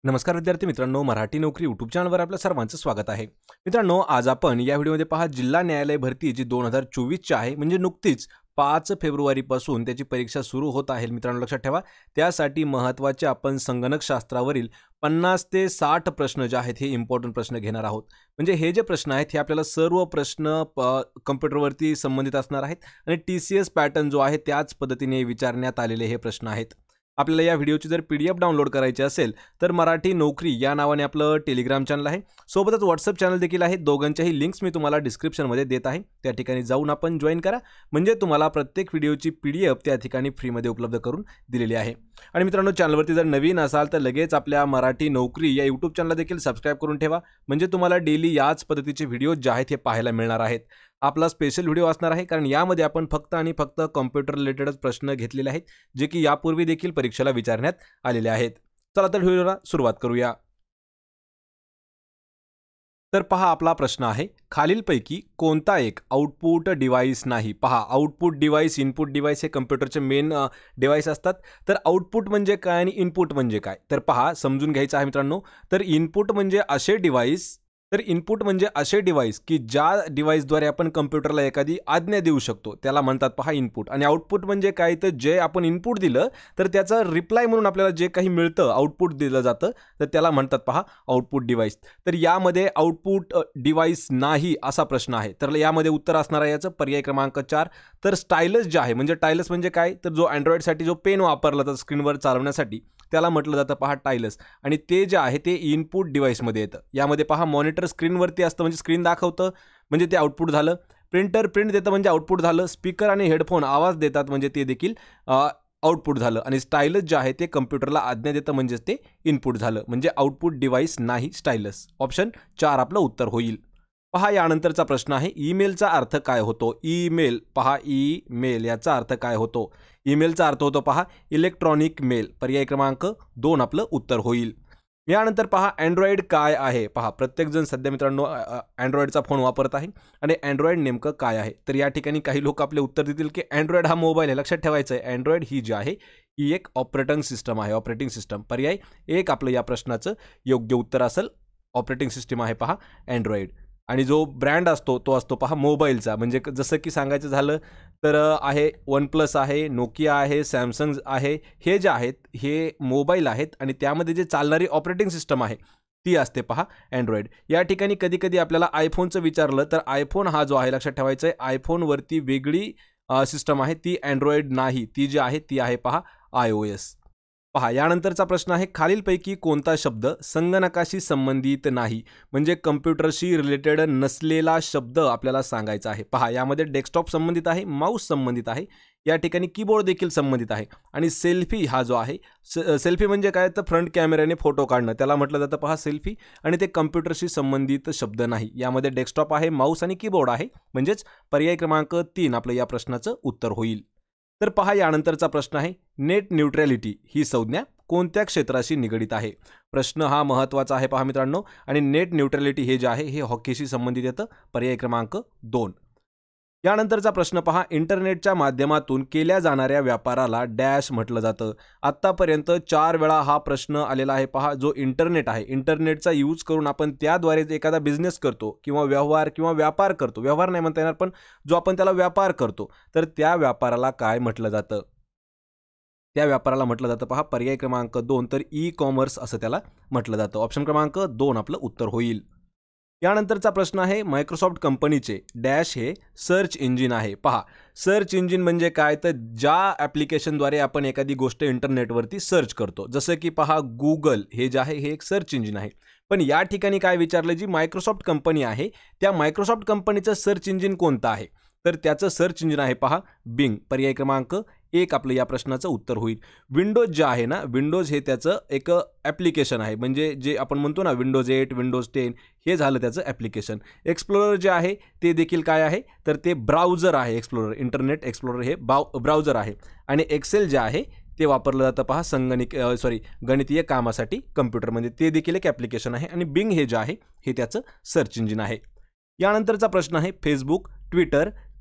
नमस्कार विद्यार्थी मित्रांनो, मराठी नोकरी यूट्यूब चॅनलवर आपल्या सर्वांचं स्वागत आहे. मित्रांनो, आज आपण या व्हिडिओमध्ये पहा जिल्हा न्यायालय भरती जी 2024ची आहे, म्हणजे नुकतीच 5 फेब्रुवारीपासून त्याची परीक्षा सुरू होत आहे. मित्रांनो लक्षात ठेवा, त्यासाठी महत्त्वाचे आपण संगणकशास्त्रावरील 50 ते 60 प्रश्न जे आहेत हे इम्पॉर्टंट प्रश्न घेणार आहोत. म्हणजे हे जे प्रश्न आहेत हे आपल्याला सर्व प्रश्न कम्प्युटरवरती संबंधित असणार आहेत आणि TCS पॅटर्न जो आहे त्याच पद्धतीने विचारण्यात आलेले हे प्रश्न आहेत. आपल्याला या व्हिडिओची जर PDF डाउनलोड करायची असेल तर मराठी नोकरी या नावाने आपलं टेलिग्राम चॅनल आहे, सोबतच व्हॉट्सअप चॅनल देखील आहे. दोघांच्याही लिंक्स मी तुम्हाला डिस्क्रिप्शनमध्ये देत आहे. त्या ठिकाणी जाऊन आपण जॉईन करा, म्हणजे तुम्हाला प्रत्येक व्हिडिओची PDF त्या ठिकाणी फ्रीमध्ये उपलब्ध करून दिलेली आहे. आणि मित्रांनो, चॅनलवरती जर नवीन असाल तर लगेच आपल्या मराठी नोकरी या यूट्यूब चॅनलला देखील सबस्क्राईब करून ठेवा, म्हणजे तुम्हाला डेली याच पद्धतीचे व्हिडिओ जे आहेत हे पाहायला मिळणार आहेत. आपला स्पेशल व्हिडिओ असणार आहे, कारण यामध्ये आपण फक्त आणि फक्त कॉम्प्युटर रिलेटेडच प्रश्न घेतलेले आहेत, जे की यापूर्वी देखील परीक्षेला विचारण्यात आलेले आहेत. चला तर व्हिडिओला सुरुवात करूया. तर पहा, आपला प्रश्न आहे, खालीलपैकी कोणता एक आउटपुट डिव्हाइस नाही. पहा, आउटपुट डिव्हाइस, इनपुट डिव्हाइस हे कम्प्युटरचे मेन डिव्हाइस असतात. तर आउटपुट म्हणजे काय आणि इनपुट म्हणजे काय, तर पहा समजून घ्यायचं आहे मित्रांनो. तर इनपुट म्हणजे असे डिव्हाइस की ज्या डिव्हाइसद्वारे आपण कम्प्युटरला एखादी आज्ञा देऊ शकतो, त्याला म्हणतात पहा इनपुट. आणि आउटपुट म्हणजे काय, तर जे आपण इनपुट दिलं तर त्याचा रिप्लाय म्हणून आपल्याला जे काही मिळतं, आउटपुट दिलं जातं, तर त्याला म्हणतात पहा आउटपुट डिव्हाइस. तर यामध्ये आउटपुट डिव्हाइस नाही असा प्रश्न आहे. तर यामध्ये उत्तर असणार आहे याचं पर्याय क्रमांक 4. तर स्टायलस जे आहे, म्हणजे टायलस म्हणजे काय, तर जो अँड्रॉइडसाठी जो पेन वापरला जातो स्क्रीनवर चालवण्यासाठी, त्याला म्हटलं जातं पहा टायलस. आणि ते जे आहे ते इनपुट डिव्हाइसमध्ये येतं. यामध्ये पहा मॉनिटर स्क्रीनवरती असतं, म्हणजे स्क्रीन दाखवतं, म्हणजे ते आउटपुट झालं. प्रिंटर प्रिंट देतं, म्हणजे आउटपुट झालं. स्पीकर आणि हेडफोन आवाज देतात, म्हणजे ते देखील आउटपुट झालं. आणि स्टायलस जे आहे ते कम्प्युटरला आज्ञा देतं, म्हणजेच ते इनपुट झालं. म्हणजे आउटपुट डिव्हाइस नाही स्टायलस. ऑप्शन 4 आपलं उत्तर होईल. पहा, यानंतरचा प्रश्न आहे, ईमेलचा अर्थ काय होतो. ईमेल, पहा ईमेल याचा अर्थ काय होतो. ईमेलचा अर्थ होतो पहा इलेक्ट्रॉनिक मेल. पर्याय क्रमांक 2 आपलं उत्तर होईल. यानंतर पहा, अँड्रॉइड काय आहे. पहा, प्रत्येकजण सध्या मित्रांनो अँड्रॉइडचा फोन वापरत आहे, आणि अँड्रॉइड नेमकं काय आहे. तर या ठिकाणी काही लोक आपले उत्तर देतील की अँड्रॉइड हा मोबाईल आहे. लक्षात ठेवायचं आहे, अँड्रॉइड ही जी आहे ही एक ऑपरेटिंग सिस्टम आहे. Operating system. पर्याय 1 आपलं या प्रश्नाचं योग्य उत्तर असेल. ऑपरेटिंग सिस्टम आहे पहा अँड्रॉइड. आणि जो ब्रँड असतो तो असतो पहा मोबाईलचा. म्हणजे जसं की सांगायचं झालं तर आहे OnePlus आहे, नोकिया आहे, सॅमसंग आहे. हे जे आहेत हे मोबाईल आहेत, आणि त्यामध्ये जे चालणारी ऑपरेटिंग सिस्टम आहे ती असते पहा अँड्रॉइड. या ठिकाणी कधी कधी आपल्याला आयफोनचं विचारलं तर आयफोन हा जो आहे, लक्षात ठेवायचं आहे, आयफोनवरती वेगळी सिस्टम आहे, ती अँड्रॉइड नाही. ती जी आहे ती आहे पहा iOS. पहा, यानंतरचा प्रश्न आहे, खालीलपैकी कोणता शब्द संगणकाशी संबंधित नाही. म्हणजे कम्प्युटरशी रिलेटेड नसलेला शब्द आपल्याला सांगायचा आहे. पहा, यामध्ये डेस्कटॉप संबंधित आहे, माऊस संबंधित आहे, या ठिकाणी कीबोर्ड देखील संबंधित आहे. आणि सेल्फी हा जो आहे, सेल्फी म्हणजे काय, तर फ्रंट कॅमेऱ्याने फोटो काढणं, त्याला म्हटलं जातं पहा सेल्फी. आणि ते कम्प्युटरशी संबंधित शब्द नाही. यामध्ये डेस्कटॉप आहे, माऊस आणि कीबोर्ड आहे. म्हणजेच पर्याय क्रमांक 3 आपलं या प्रश्नाचं उत्तर होईल. तर पहा, यानंतरचा प्रश्न आहे, नेट न्यूट्रॅलिटी ही संज्ञा कोणत्या क्षेत्राशी निगडित आहे. प्रश्न हा महत्त्वाचा आहे पहा मित्रांनो. आणि नेट न्यूट्रॅलिटी हे जे आहे हे हॉकीशी संबंधित येतं. पर्याय क्रमांक 2. यानंतरचा प्रश्न पहा, इंटरनेटच्या माध्यमातून केल्या जाणाऱ्या व्यापाराला डॅश म्हटलं जातं. आत्तापर्यंत 4 वेळा हा प्रश्न आलेला आहे पहा. जो इंटरनेट आहे, इंटरनेटचा यूज करून आपण त्याद्वारे एखादा बिझनेस करतो किंवा व्यवहार किंवा व्यापार करतो, व्यवहार नाही म्हणता येणार, पण जो आपण त्याला व्यापार करतो, तर त्या व्यापाराला काय म्हटलं जातं. त्या व्यापाराला म्हटलं जातं पहा पर्याय क्रमांक 2, तर ई-कॉमर्स असं त्याला म्हटलं जातं. ऑप्शन क्रमांक 2 आपलं उत्तर होईल. यानंतरचा प्रश्न आहे, मायक्रोसॉफ्ट कंपनीचे डॅश हे सर्च इंजिन आहे. पहा, सर्च इंजिन म्हणजे काय, तर ज्या ॲप्लिकेशनद्वारे आपण एखादी गोष्ट इंटरनेटवरती सर्च करतो, जसं की पहा गुगल हे जे आहे हे एक सर्च इंजिन आहे. पण या ठिकाणी काय विचारलं, जी मायक्रोसॉफ्ट कंपनी आहे त्या मायक्रोसॉफ्ट कंपनीचं सर्च इंजिन कोणतं आहे, तर त्याचं सर्च इंजिन आहे पहा बिंग. पर्याय क्रमांक 1 आपलं या प्रश्नाचं उत्तर होईल. विंडोज जे आहे ना, विंडोज हे त्याचं एक ॲप्लिकेशन आहे, म्हणजे जे आपण म्हणतो ना विंडोज 8, विंडोज 10, हे झालं त्याचं ॲप्लिकेशन. एक्सप्लोरर जे आहे ते देखील काय आहे, तर ते ब्राउझर आहे. एक्सप्लोरर, इंटरनेट एक्सप्लोरर हे ब्राउझर आहे. आणि एक्सेल जे आहे ते वापरलं जातं पहा गणितीय कामासाठी कम्प्युटरमध्ये, ते देखील एक ॲप्लिकेशन आहे. आणि बिंग हे जे आहे हे त्याचं सर्च इंजिन आहे. यानंतरचा प्रश्न आहे, फेसबुक, ट्विटर,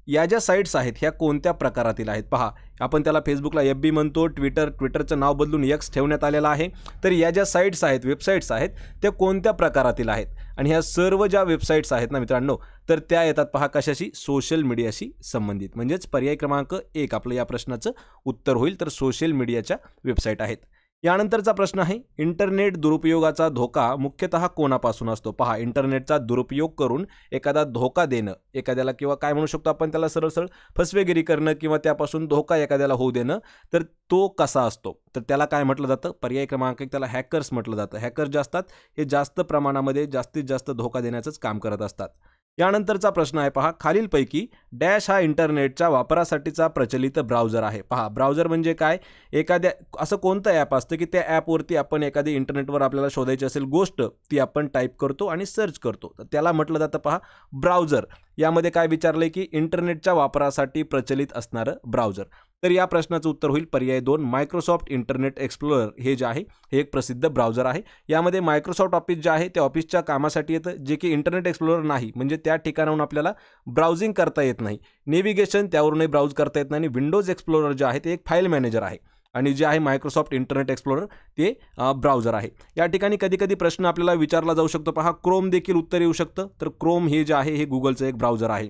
या ज्या साईट्स आहेत ह्या कोणत्या प्रकारातील आहेत? पहा, आपण त्याला फेसबुकला FB म्हणतो, ट्विटरचं नाव बदलून X ठेवण्यात आलेलं आहे. तर या ज्या साईट्स आहेत, वेबसाईट्स आहेत, त्या कोणत्या प्रकारातील आहेत? आणि ह्या सर्व ज्या वेबसाईट्स आहेत ना मित्रांनो, तर त्या येतात पहा कशाशी? सोशल मीडियाशी संबंधित. म्हणजेच पर्याय क्रमांक 1 आपलं या प्रश्नाचं उत्तर होईल. तर सोशल मीडियाच्या वेबसाईट आहेत. यानंतरचा प्रश्न आहे, इंटरनेट दुरुपयोगाचा धोका मुख्यतः कोणापासून असतो? पहा, इंटरनेटचा दुरुपयोग करून एखादा धोका देणं, एखाद्याला किंवा काय म्हणू शकतो आपण त्याला, सरळ फसवेगिरी करणं किंवा त्यापासून धोका एखाद्याला होऊ देणं, तर तो कसा असतो? तर त्याला काय म्हटलं जातं? पर्याय क्रमांक 1 त्याला हॅकर्स म्हटलं जातं. हॅकर जे असतात हे जास्त प्रमाणामध्ये जास्तीत जास्त धोका देण्याचंच काम करत असतात. यानंतरचा प्रश्न आहे पहा, खालीलपैकी डॅश हा इंटरनेटच्या वापरासाठीचा प्रचलित ब्राउझर आहे. पहा, ब्राउझर म्हणजे काय? एखाद्या असं कोणतं ॲप असतं की त्या ॲपवरती आपण एखादी इंटरनेटवर आपल्याला शोधायची असेल गोष्ट, ती आपण टाईप करतो आणि सर्च करतो, तर त्याला म्हटलं जातं पहा ब्राउझर. यामध्ये काय विचारलंय की इंटरनेटच्या वापरासाठी प्रचलित असणारं ब्राउझर. तर या प्रश्नाचं उत्तर होईल पर्याय 2, मायक्रोसॉफ्ट इंटरनेट एक्सप्लोरर. हे जे आहे हे एक प्रसिद्ध ब्राउझर आहे. यामध्ये मायक्रोसॉफ्ट ऑफिस जे आहे ते ऑफिसच्या कामासाठी येतं, जे की इंटरनेट एक्सप्लोरर नाही. म्हणजे त्या ठिकाणाहून आपल्याला ब्राउझिंग करता येत नाही, नेव्हिगेशन त्यावरूनही ब्राउज करता येत नाही. आणि विंडोज एक्सप्लोरर जे आहे ते एक फाईल मॅनेजर आहे आणि जे आहे मायक्रोसॉफ्ट इंटरनेट एक्सप्लोरर ते ब्राउझर आहे. या ठिकाणी कधी कधी प्रश्न आपल्याला विचारला जाऊ शकतो पहा, क्रोम देखील उत्तर येऊ शकतं. तर क्रोम हे जे आहे हे गुगलचं एक ब्राउझर आहे.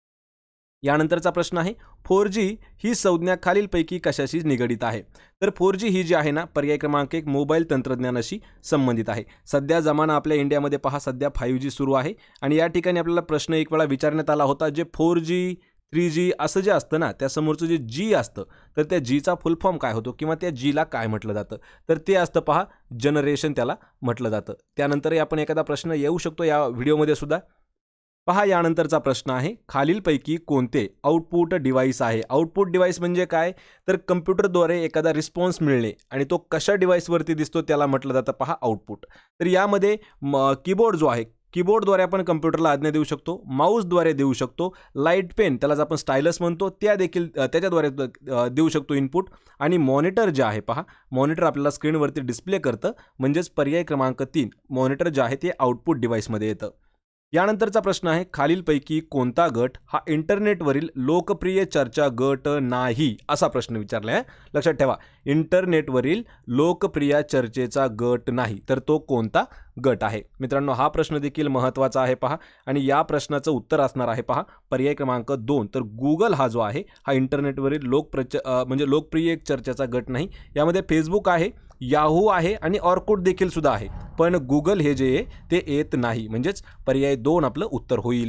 यानंतरचा प्रश्न आहे, 4G ही संज्ञा खालीलपैकी कशाशी निगडित आहे? तर 4G ही जी आहे ना, पर्याय क्रमांक 1 मोबाईल तंत्रज्ञानाशी संबंधित आहे. सध्या जमाना आपल्या इंडियामध्ये पहा सध्या 5G सुरू आहे आणि या ठिकाणी आपल्याला प्रश्न एक वेळा विचारण्यात आला होता, जे 4G 3G असं जे असतं ना, त्यासमोरचं जे G असतं, तर त्या Gचा फुल फॉर्म काय होतो किंवा त्या Gला काय म्हटलं जातं? तर ते असतं पहा जनरेशन, त्याला म्हटलं जातं. त्यानंतरही आपण एखादा प्रश्न येऊ शकतो या व्हिडिओमध्ये सुद्धा. पहा, यानंतरचा प्रश्न आहे, खालीलपैकी कोणते आउटपुट डिव्हाइस आहे? आउटपुट डिव्हाइस म्हणजे काय? तर कम्प्युटरद्वारे एखादा रिस्पॉन्स मिळणे आणि तो कशा डिव्हाइसवरती दिसतो त्याला म्हटलं जातं पहा आउटपुट. तर यामध्ये कीबोर्ड जो आहे, कीबोर्डद्वारे आपण कम्प्युटरला आज्ञा देऊ शकतो, माऊसद्वारे देऊ शकतो, लाईट पेन त्यालाच आपण स्टायलस म्हणतो त्या देखील त्याच्याद्वारे देऊ शकतो इनपुट. आणि मॉनिटर जे आहे पहा, मॉनिटर आपल्याला स्क्रीनवरती डिस्प्ले करतं. म्हणजेच पर्याय क्रमांक 3 मॉनिटर जे आहे ते आउटपुट डिव्हाइसमध्ये येतं. यानंतरचा प्रश्न आहे, खालीलपैकी कोणता गट हा इंटरनेटवरील लोकप्रिय चर्चा गट नाही? असा प्रश्न विचारला आहे. लक्षात ठेवा, इंटरनेटवरील लोकप्रिय चर्चेचा गट नाही, तर तो कोणता गट आहे? मित्रांनो, हा प्रश्न देखील महत्त्वाचा आहे पहा. आणि या प्रश्नाचं उत्तर असणार आहे पहा पर्याय क्रमांक 2. तर गुगल हा जो आहे हा इंटरनेटवरील म्हणजे लोकप्रिय एक चर्चेचा गट नाही. यामध्ये फेसबुक आहे, याहू आहे आणि ऑर्कुट देखील सुद्धा आहे, पण गुगल हे जे आहे ते येत नाही. म्हणजेच पर्याय 2 आपलं उत्तर होईल.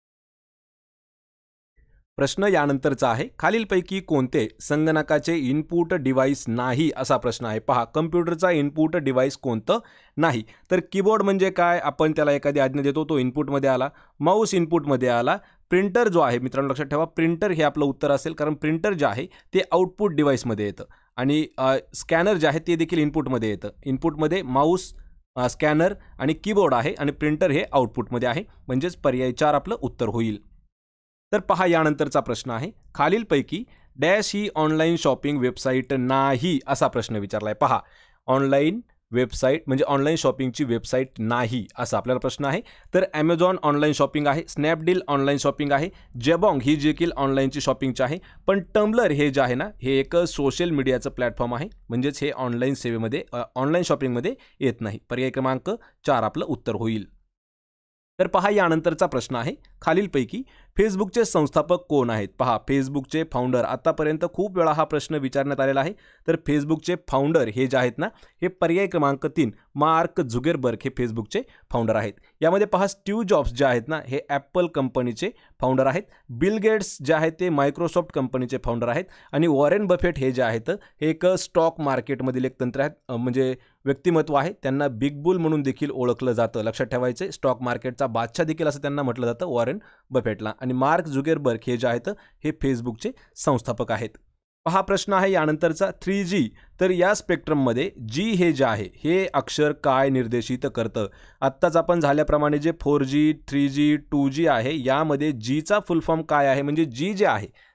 प्रश्न यानंतरचा आहे, खालीलपैकी कोणते संगणकाचे इनपुट डिव्हाइस नाही? असा प्रश्न आहे. पहा, कम्प्युटरचा इनपुट डिव्हाइस कोणतं नाही? तर कीबोर्ड म्हणजे काय? आपण त्याला एखादी आज्ञा देतो, तो इनपुटमध्ये आला. माऊस इनपुटमध्ये आला. प्रिंटर जो आहे मित्रांनो, लक्षात ठेवा, प्रिंटर हे आपलं उत्तर असेल, कारण प्रिंटर जे आहे ते आउटपुट डिव्हाइसमध्ये येतं. आणि स्कॅनर जे आहे ते देखील इनपुटमध्ये येतं. इनपुटमध्ये माऊस, स्कॅनर आणि कीबोर्ड आहे आणि प्रिंटर हे आउटपुटमध्ये आहे. म्हणजेच पर्याय 4 आपलं उत्तर होईल. तर पहा, यानंतरचा प्रश्न आहे, खालीलपैकी डॅश ही ऑनलाईन शॉपिंग वेबसाईट नाही? असा प्रश्न विचारला आहे. पहा, ऑनलाईन वेबसाईट म्हणजे ऑनलाईन शॉपिंगची वेबसाईट नाही असा आपल्याला प्रश्न आहे. तर ॲमेझॉन ऑनलाईन शॉपिंग आहे, स्नॅपडील ऑनलाईन शॉपिंग आहे, जेबॉंग ही देखील ऑनलाईनची शॉपिंगची आहे. पण टम्बलर हे जे आहे ना, हे एक सोशल मीडियाचं प्लॅटफॉर्म आहे. म्हणजेच हे ऑनलाईन सेवेमध्ये ऑनलाईन शॉपिंगमध्ये येत नाही. पर्याय क्रमांक 4 आपलं उत्तर होईल. तर पहा, यानंतरचा प्रश्न आहे, खालीलपैकी फेसबुकचे संस्थापक कोण आहेत? पहा, फेसबुकचे फाउंडर, आतापर्यंत खूप वेळा हा प्रश्न विचारण्यात आलेला आहे. तर फेसबुकचे फाउंडर हे जे आहेत ना, हे पर्याय क्रमांक 3 मार्क झुकरबर्ग हे फेसबुकचे फाउंडर आहेत. यामध्ये पहा, स्टीव्ह जॉब्स जे आहेत ना, हे ॲपल कंपनीचे फाउंडर आहेत. बिल गेट्स जे आहेत ते मायक्रोसॉफ्ट कंपनीचे फाउंडर आहेत. आणि वॉरेन बफेट हे जे आहेत हे एक स्टॉक मार्केटमधील एक तंत्र आहेत, म्हणजे व्यक्तिमत्व आहे. त्यांना बिग बुल म्हणून देखील ओळखलं जातं. लक्षात ठेवायचे, स्टॉक मार्केटचा बादशाह देखील असं त्यांना म्हटलं जातं, वॉरेन बफेटला. आणि मार्क झुकरबर्ग हे जे आहेत हे फेसबुकचे संस्थापक आहेत. पहा, प्रश्न आहे यानंतरचा, 3G. तर या स्पेक्ट्रममध्ये G हे जे आहे हे अक्षर काय निर्देशित करतं? आत्ताच आपण झाल्याप्रमाणे जे 4G 3G 2G आहे, यामध्ये Gचा फुल फॉर्म काय आहे? म्हणजे G जे आहे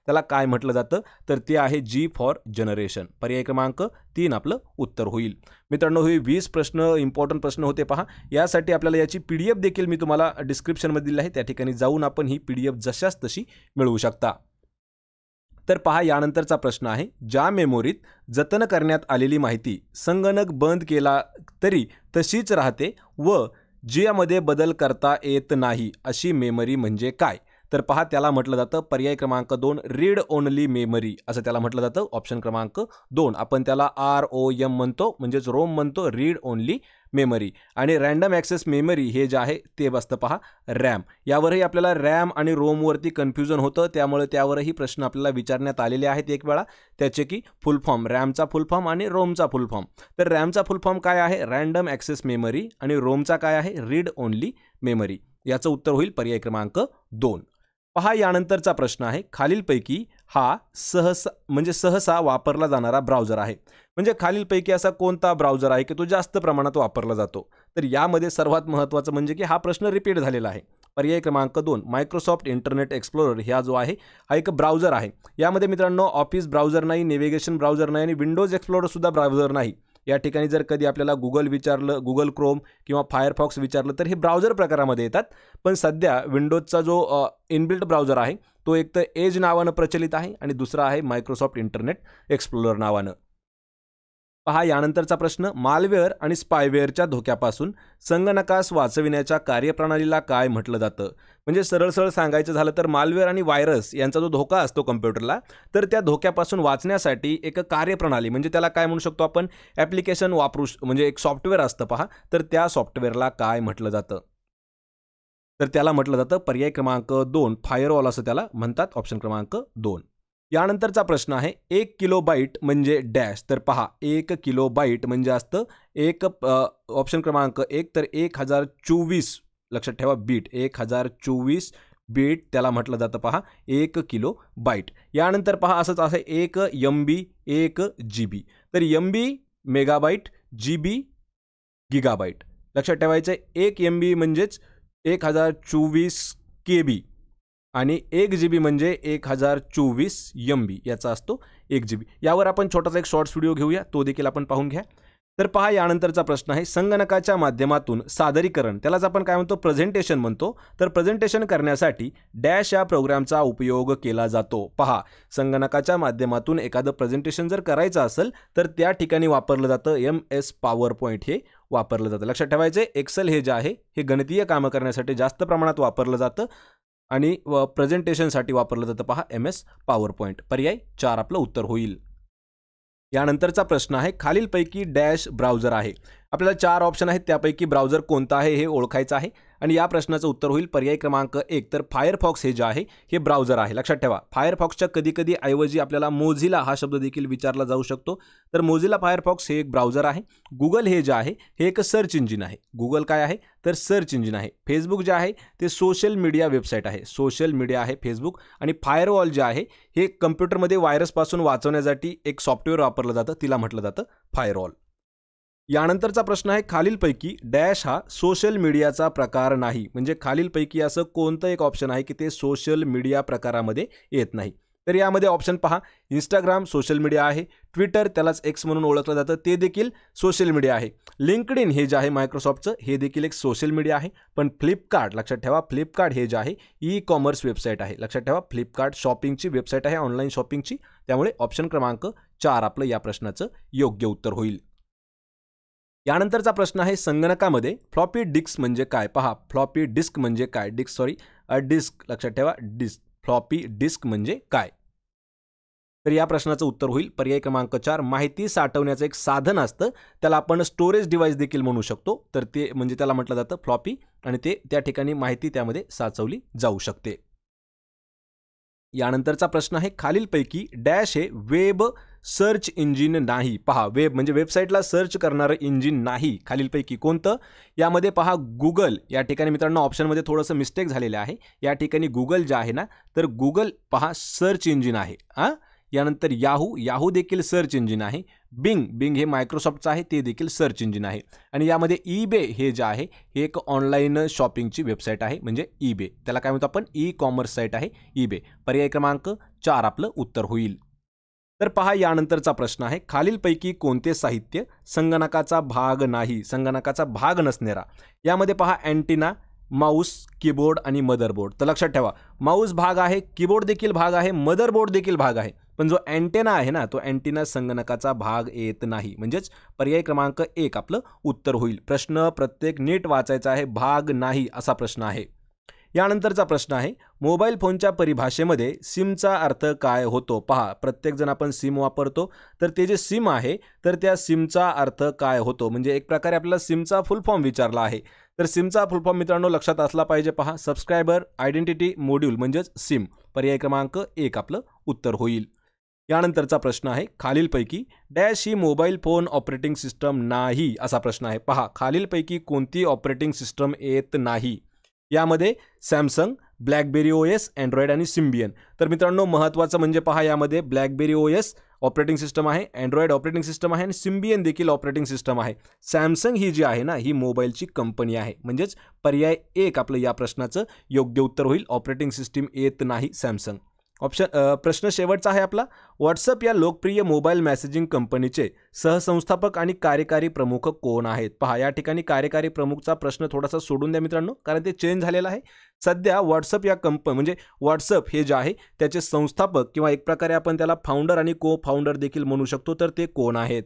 त्याला काय म्हटलं जातं, तर ते आहे जी फॉर जनरेशन. पर्याय क्रमांक 3 आपलं उत्तर होईल. मित्रांनो, हे 20 प्रश्न इम्पॉर्टंट प्रश्न होते पहा. यासाठी आपल्याला याची PDF देखील मी तुम्हाला डिस्क्रिप्शनमध्ये दिली आहे, त्या ठिकाणी जाऊन आपण ही PDF जशास तशी मिळवू शकता. तर पहा, यानंतरचा प्रश्न आहे, ज्या मेमोरीत जतन करण्यात आलेली माहिती संगणक बंद केला तरी तशीच राहते व ज्यामध्ये बदल करता येत नाही अशी मेमरी म्हणजे काय? तर पहा, त्याला म्हटलं जातं पर्याय क्रमांक 2 रीड ओनली मेमरी असं त्याला म्हटलं जातं. ऑप्शन क्रमांक 2 आपण त्याला ROM म्हणतो, म्हणजेच रोम म्हणतो, रीड ओनली मेमरी. आणि रँडम ॲक्सेस मेमरी हे जे आहे ते बसतं पहा रॅम. यावरही आपल्याला रॅम आणि रोमवरती कन्फ्युजन होतं, त्यामुळे त्यावरही प्रश्न आपल्याला विचारण्यात आलेले आहेत एक वेळा, त्याचे की फुल फॉर्म, रॅमचा फुल फॉर्म आणि रोमचा फुल फॉर्म. तर रॅमचा फुल फॉर्म काय आहे, रँडम ॲक्सेस मेमरी, आणि रोमचा काय आहे, रीड ओनली मेमरी. याचं उत्तर होईल पर्याय क्रमांक 2. पहा, यानंतरचा प्रश्न आहे, खालीलपैकी हा सहसा वापरला जाणारा ब्राउझर आहे. म्हणजे खालीलपैकी असा कोणता ब्राउझर आहे की तो जास्त प्रमाणात वापरला जातो? तर यामध्ये सर्वात महत्त्वाचं म्हणजे की हा प्रश्न रिपीट झालेला आहे. पर्याय क्रमांक 2 मायक्रोसॉफ्ट इंटरनेट एक्सप्लोरर हा जो आहे हा एक ब्राउझर आहे. यामध्ये मित्रांनो ऑफिस ब्राउझर नाही, नेव्हिगेशन ब्राउझर नाही आणि विंडोज एक्सप्लोरर सुद्धा ब्राउझर नाही. या ठिकाणी जर कधी आपल्याला गुगल विचारलं, गुगल क्रोम किंवा फायरफॉक्स विचारलं तर हे ब्राउझर प्रकारामध्ये येतात. पण सध्या विंडोजचा जो इनबिल्ट ब्राउझर आहे तो एक तर एज नावानं प्रचलित आहे आणि दुसरा आहे मायक्रोसॉफ्ट इंटरनेट एक्सप्लोरर नावानं. पहा, यानंतरचा प्रश्न, मालवेअर आणि स्पायवेअरच्या धोक्यापासून संगणकास वाचविण्याच्या कार्यप्रणालीला काय म्हटलं जातं? म्हणजे सरळ सांगायचं झालं तर मालवेअर आणि व्हायरस यांचा जो धोका असतो कम्प्युटरला, तर त्या धोक्यापासून वाचण्यासाठी एक कार्यप्रणाली, म्हणजे त्याला काय म्हणू शकतो आपण, ॲप्लिकेशन म्हणजे एक सॉफ्टवेअर असतं पहा, तर त्या सॉफ्टवेअरला काय म्हटलं जातं? तर त्याला म्हटलं जातं पर्याय क्रमांक 2 फायरवॉल असं त्याला म्हणतात. ऑप्शन क्रमांक 2. यानंतरचा प्रश्न आहे, 1 किलोबाईट म्हणजे डॅश. तर पहा, 1 किलोबाईट म्हणजे असतं एक ऑप्शन क्रमांक 1 तर 1024, लक्षात ठेवा बीट, 1024 बीट त्याला म्हटलं जातं पहा 1 किलो बाईट. यानंतर पहा असंच आहे 1 MB 1 GB. तर MB मेगाबाईट, GB गिगाबाईट. लक्षात ठेवायचं आहे 1 MB म्हणजेच 1024 KB आणि 1 GB म्हणजे 1024 MB याचा असतो 1 GB. यावर आपण छोटासा एक शॉर्ट्स व्हिडिओ घेऊया, तो देखील आपण पाहून घ्या. तर पहा, यानंतरचा प्रश्न आहे, संगणकाच्या माध्यमातून सादरीकरण, त्यालाच आपण काय म्हणतो, प्रेझेंटेशन म्हणतो. तर प्रेझेंटेशन करण्यासाठी डॅश या प्रोग्रामचा उपयोग केला जातो. पहा, संगणकाच्या माध्यमातून एखादं प्रेझेंटेशन जर करायचं असेल तर त्या ठिकाणी वापरलं जातं MS PowerPoint हे वापरलं जातं. लक्षात ठेवायचं, एक्सेल हे जे आहे हे गणितीय कामं करण्यासाठी जास्त प्रमाणात वापरलं जातं आणि प्रेझेंटेशनसाठी वापरलं जातं पहा MS PowerPoint. पर्याय 4 आपलं उत्तर होईल. यानंतरचा प्रश्न आहे, खालीलपैकी डॅश ब्राउझर आहे. आपल्याला 4 ऑप्शन आहेत, त्यापैकी ब्राउझर कोणता आहे हे ओळखायचं आहे आणि या प्रश्नाचं उत्तर होईल पर्याय क्रमांक 1 तर फायरफॉक्स हे जे आहे हे ब्राउझर आहे. लक्षात ठेवा, फायरफॉक्सच्या कधी ऐवजी आपल्याला मोझिला हा शब्द देखील विचारला जाऊ शकतो. तर मोझिला फायरफॉक्स हे एक ब्राउझर आहे. गुगल हे जे आहे हे एक सर्च इंजिन आहे. गुगल काय आहे तर सर्च इंजिन आहे. फेसबुक जे आहे ते सोशल मीडिया वेबसाईट आहे, सोशल मीडिया आहे फेसबुक. आणि फायरवॉल जे आहे हे कम्प्युटरमध्ये व्हायरसपासून वाचवण्यासाठी एक सॉफ्टवेअर वापरलं जातं, तिला म्हटलं जातं फायरवॉल. यानंतरचा प्रश्न आहे, खालीलपैकी डॅश हा सोशल मीडियाचा प्रकार नाही. म्हणजे खालीलपैकी असं कोणतं एक ऑप्शन आहे की ते सोशल मीडिया प्रकारामध्ये येत नाही? तर यामध्ये ऑप्शन पहा, इंस्टाग्राम सोशल मीडिया आहे, ट्विटर त्यालाच एक्स म्हणून ओळखलं जातं ते देखील सोशल मीडिया आहे, लिंक्डइन हे जे आहे मायक्रोसॉफ्टचं हे देखील एक सोशल मीडिया आहे. पण फ्लिपकार्ट, लक्षात ठेवा, फ्लिपकार्ट हे जे आहे ई-कॉमर्स वेबसाईट आहे. लक्षात ठेवा, फ्लिपकार्ट शॉपिंगची वेबसाईट आहे, ऑनलाईन शॉपिंगची. त्यामुळे ऑप्शन क्रमांक 4 आपलं या प्रश्नाचं योग्य उत्तर होईल. यानंतरचा प्रश्न आहे, संगणकामध्ये फ्लॉपी डिस्क म्हणजे काय? पहा, फ्लॉपी डिस्क म्हणजे काय? डिस्क, लक्षात ठेवा, डिस्क. फ्लॉपी डिस्क म्हणजे काय? तर या प्रश्नाचं उत्तर होईल पर्याय क्रमांक 4 माहिती साठवण्याचं एक साधन असतं, त्याला आपण स्टोरेज डिव्हाइस देखील म्हणू शकतो. तर ते म्हणजे त्याला म्हटलं जातं फ्लॉपी आणि ते त्या ठिकाणी माहिती त्यामध्ये साचवली जाऊ शकते. यानंतरचा प्रश्न आहे, खालीलपैकी डॅश हे वेब सर्च इंजिन नाही. पहा, वेब म्हणजे वेबसाईटला सर्च करणारं इंजिन नाही. खालीलपैकी कोणतं? यामध्ये पहा, गुगल. या ठिकाणी मित्रांनो ऑप्शनमध्ये थोडंसं मिस्टेक झालेलं आहे. या ठिकाणी गुगल जे आहे ना, तर गुगल पहा सर्च इंजिन आहे. यानंतर याहू देखील सर्च इंजिन आहे. बिंग हे मायक्रोसॉफ्टचं आहे, ते देखील सर्च इंजिन आहे. आणि यामध्ये ईबे हे जे आहे हे एक ऑनलाईन शॉपिंगची वेबसाईट आहे, म्हणजे ईबे. त्याला काय म्हणतो आपण, ई कॉमर्स साईट आहे ईबे. पर्याय क्रमांक 4 आपलं उत्तर होईल. तर पहा यानंतरचा प्रश्न आहे, खालीलपैकी कोणते साहित्य संगणकाचा भाग नाही, संगणकाचा भाग नसणारा. यामध्ये पहा अँटिना, माऊस, कीबोर्ड आणि मदरबोर्ड. तर लक्षात ठेवा, माऊस भाग आहे, कीबोर्ड देखील भाग आहे, मदरबोर्ड देखील भाग आहे, पण जो अँटेना आहे ना, तो अँटेना संगणकाचा भाग येत नाही. म्हणजेच पर्याय क्रमांक 1 आपलं उत्तर होईल. प्रश्न प्रत्येक नीट वाचायचा आहे, भाग नाही असा प्रश्न आहे. यानंतरचा प्रश्न आहे, मोबाईल फोनच्या परिभाषेमध्ये सिमचा अर्थ काय होतो. पहा, प्रत्येकजण आपण सिम वापरतो, तर ते जे सिम आहे तर त्या सिमचा अर्थ काय होतो. म्हणजे एक प्रकारे आपल्याला सिमचा फुल फॉर्म विचारला आहे. तर सिमचा फुल फॉर्म मित्रांनो लक्षात असला पाहिजे. पहा, सबस्क्रायबर आयडेंटिटी मॉड्यूल म्हणजेच सिम. पर्याय क्रमांक 1 आपलं उत्तर होईल. यानंतरचा प्रश्न आहे, खालीलपैकी डॅश ही मोबाईल फोन ऑपरेटिंग सिस्टम नाही असा प्रश्न आहे. पहा, खालीलपैकी कोणती ऑपरेटिंग सिस्टम येत नाही. यामध्ये सॅमसंग, ब्लॅकबेरी OS, अँड्रॉइड आणि सिम्बियन. तर मित्रांनो महत्त्वाचं म्हणजे पहा, यामध्ये ब्लॅकबेरी OS ऑपरेटिंग सिस्टम आहे, अँड्रॉइड ऑपरेटिंग सिस्टम आहे आणि सिम्बियन देखील ऑपरेटिंग सिस्टम आहे. सॅमसंग ही जी आहे ना, ही मोबाईलची कंपनी आहे. म्हणजेच पर्याय 1 आपलं या प्रश्नाचं योग्य उत्तर होईल. ऑपरेटिंग सिस्टीम येत नाही सॅमसंग. प्रश्न शेवटचा आहे आपला, व्हॉट्सअप या लोकप्रिय मोबाईल मेसेजिंग कंपनीचे सहसंस्थापक आणि कार्यकारी प्रमुख कोण आहेत. पहा, या ठिकाणी कार्यकारी प्रमुखचा प्रश्न थोडासा सोडून द्या मित्रांनो, कारण ते चेंज झालेलं आहे. सध्या व्हॉट्सअप या म्हणजे व्हॉट्सअप हे जे आहे त्याचे संस्थापक किंवा एक प्रकारे आपण त्याला फाउंडर आणि को फाउंडर देखील म्हणू शकतो, तर ते कोण आहेत.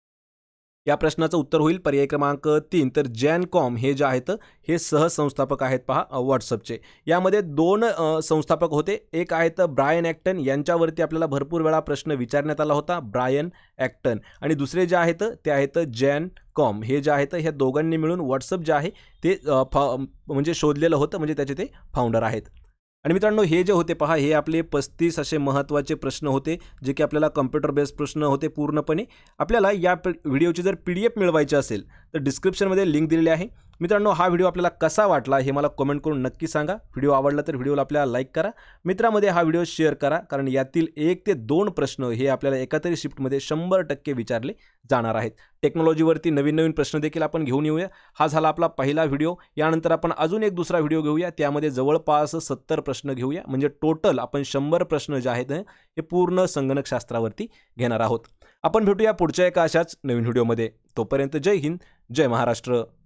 या प्रश्नाचं उत्तर होईल पर्याय क्रमांक 3. तर जॅनकॉम हे जे आहेत हे सहसंस्थापक आहेत पहा व्हॉट्सअपचे. यामध्ये 2 संस्थापक होते. एक आहेत ब्रायन ॲक्टन, यांच्यावरती आपल्याला भरपूर वेळा प्रश्न विचारण्यात आला होता, ब्रायन ॲक्टन. आणि दुसरे जे आहेत ते आहेत जॅनकॉम. हे जे आहेत ह्या दोघांनी मिळून व्हॉट्सअप जे आहे ते म्हणजे शोधलेलं होतं, म्हणजे त्याचे ते फाउंडर आहेत. आणि मित्रांनो हे जे होते पहा, हे आपले 35 असे महत्त्वाचे प्रश्न होते, जे की आपल्याला कम्प्युटर बेस्ड प्रश्न होते पूर्णपणे. आपल्याला या व्हिडिओची जर PDF मिळवायची असेल तर डिस्क्रिप्शनमध्ये लिंक दिलेली आहे. मित्रांनो हा व्हिडिओ आपल्याला कसा वाटला हे मला कमेंट करून नक्की सांगा. व्हिडिओ आवडला तर व्हिडिओला आपल्याला लाईक करा, मित्रांमध्ये हा व्हिडिओ शेअर करा, कारण यातील 1 ते 2 प्रश्न हे आपल्याला एकातरी शिफ्टमध्ये 100% विचारले जाणार आहेत. टेक्नॉलॉजीवरती नवीन प्रश्न देखील आपण घेऊन येऊया. हा झाला आपला पहिला व्हिडिओ. यानंतर आपण अजून एक दुसरा व्हिडिओ घेऊया, त्यामध्ये जवळपास 70 प्रश्न घेऊया. म्हणजे टोटल आपण 100 प्रश्न जे आहेत हे पूर्ण संगणकशास्त्रावरती घेणार आहोत. आपण भेटूया पुढच्या एका अशाच नवीन व्हिडिओमध्ये. तोपर्यंत जय हिंद, जय महाराष्ट्र.